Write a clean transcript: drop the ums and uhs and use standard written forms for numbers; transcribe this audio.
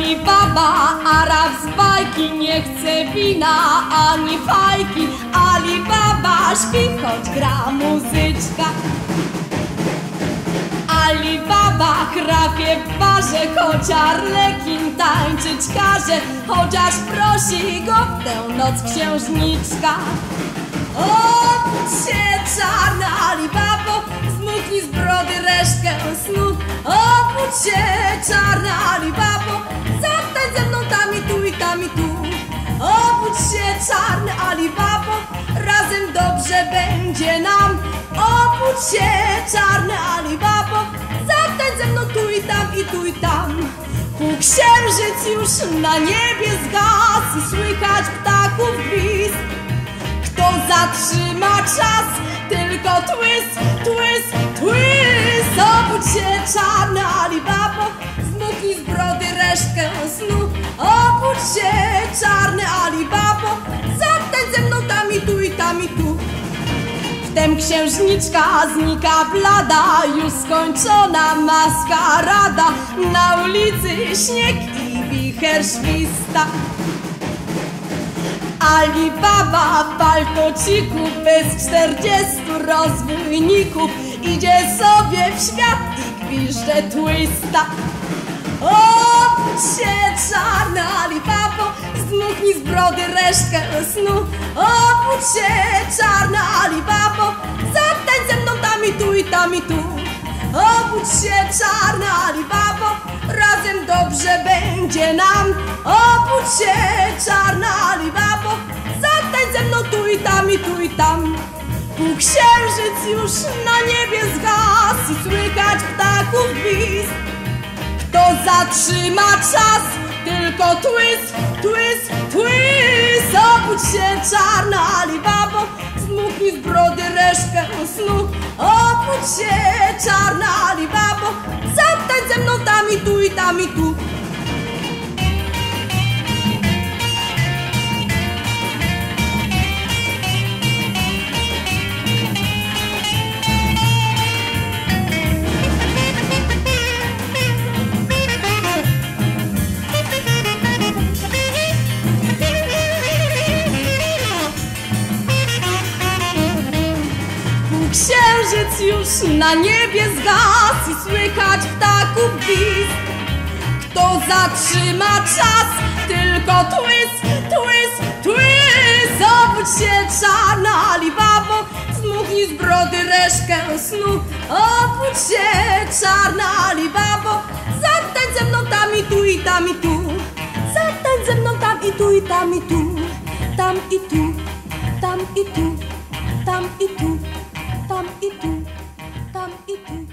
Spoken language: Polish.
Alibaba, Arab z bajki, nie chce wina ani fajki. Alibaba śpi, choć gra muzyczka. Alibaba chrapie w barze, choć arlekin tańczyć każe, chociaż prosi go w tę noc księżniczka. Obudź się, czarna Alibabo, zmuknij z brody resztkę snu. Obudź się, czarna Alibabo, zatańcz ze mną tam i tu i tam i tu. Obudź się, czarny Alibabo, razem dobrze będzie nam. Obudź się, czarny Alibabo, zatańcz ze mną tu i tam i tu i tam. Półksiężyc już na niebie zgasł i słychać ptaków gwizdk. Kto zatrzyma czas, tylko twist, twist, twist. Obudź się, czarny Alibabo, zmuknij z brody resztkę snu. Obudź się, czarny Alibabo, zatańcz ze mną tam i tu i tam i tu. Wtem księżniczka znika blada, już skończona maskarada. Na ulicy śnieg i wicher śwista. Alibaba w paltociku bez 40 rozbójników idzie sobie w świat i gwizdże twista. Obudź się, czarna Alibabo, zmuknij z brody resztkę snu. Obudź się, czarna Alibabo, zatańcz ze mną tam i tu i tam i tu. Obudź się, czarna Alibabo, razem dobrze będzie nam. Obudź się, czarna Alibabo, zatańcz ze mną tu i tam i tu i tam. Półksiężyc już na niebie zgasł i słychać ptaków gwizdk. Kto zatrzyma czas, tylko twist, twist, twist. Obudź się, czarna Alibabo, zmuknij z brody resztkę snu. Obudź się, czarna Alibabo, zatańcz ze mną tam i tu i tam i tu. Księżyc już na niebie zgasł i słychać ptaków gwizdk. Kto zatrzyma czas, tylko twist, twist, twist. Obudź się, czarna Alibabo, zmuknij z brody resztkę snu. Obudź się, czarna Alibabo, zatańcz ze mną tam i tu i tam i tu. Zatańcz ze mną tam i tu i tam i tu. Tam i tu, tam i tu, tam i tu. Tam i tu, tam i tu.